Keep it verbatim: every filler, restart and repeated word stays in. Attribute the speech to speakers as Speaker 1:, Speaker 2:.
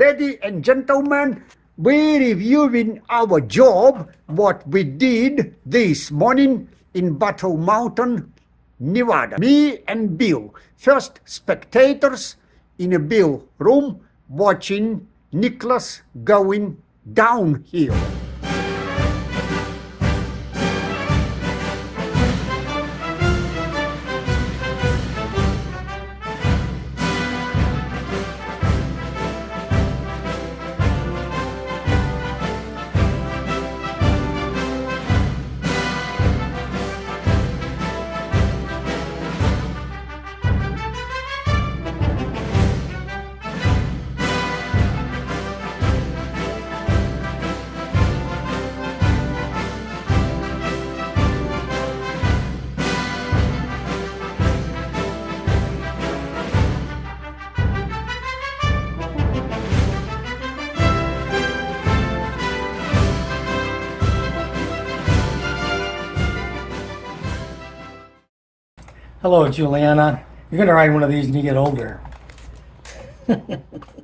Speaker 1: Ladies and gentlemen, we reviewing our job, what we did this morning in Battle Mountain, Nevada. Me and Bill, first spectators in a Bill room watching Niklas going downhill.
Speaker 2: Hello, Juliana. You're going to ride one of these when you get older.